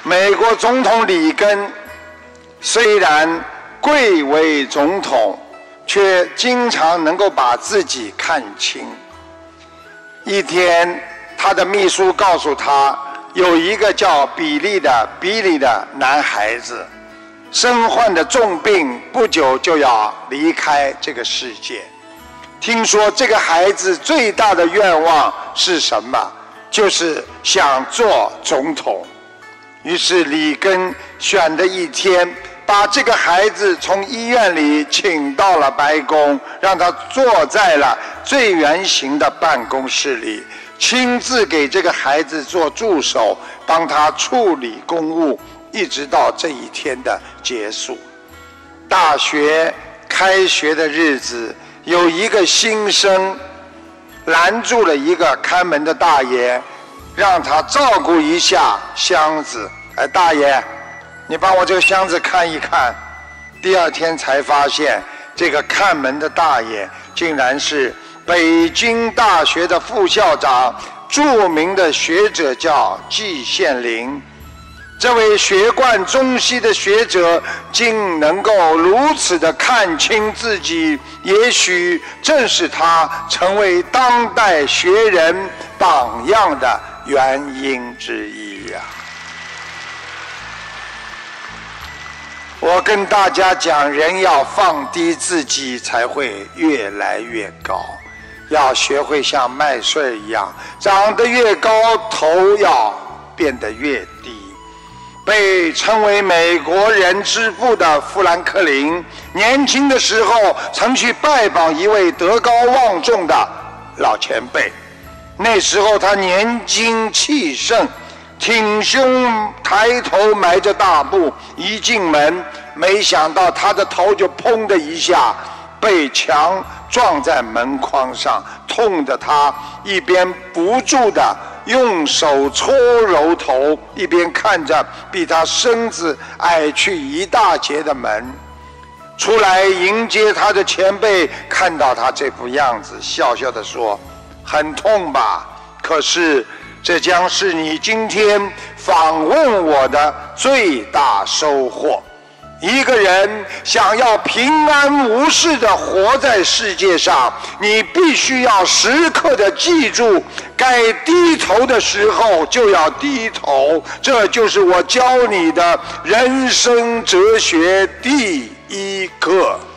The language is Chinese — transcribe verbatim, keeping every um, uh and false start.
美国总统里根虽然贵为总统，却经常能够把自己看清。一天，他的秘书告诉他，有一个叫比利的比利的男孩子，身患的重病，不久就要离开这个世界。听说这个孩子最大的愿望是什么？就是想做总统。于是里根选的一天，把这个孩子从医院里请到了白宫，让他坐在了最圆形的办公室里，亲自给这个孩子做助手，帮他处理公务，一直到这一天的结束。大学开学的日子，有一个新生拦住了一个看门的大爷，让他照顾一下箱子。哎，大爷，你帮我这个箱子看一看。第二天才发现，这个看门的大爷竟然是北京大学的副校长，著名的学者叫季羡林。这位学贯中西的学者竟能够如此的看清自己，也许正是他成为当代学人榜样的原因之一呀、啊。我跟大家讲，人要放低自己，才会越来越高。要学会像麦穗一样，长得越高，头要变得越低。被称为美国人之父的富兰克林，年轻的时候曾去拜访一位德高望重的老前辈。那时候他年轻气盛，挺胸抬头，迈着大步，一进门，没想到他的头就砰的一下被墙撞在门框上，痛得他一边不住的用手搓揉头，一边看着比他身子矮去一大截的门。出来迎接他的前辈看到他这副样子，笑笑地说：“很痛吧？可是这将是你今天访问我的最大收获。一个人想要平安无事地活在世界上，你必须要时刻地记住，该低头的时候就要低头。这就是我教你的人生哲学第一课。”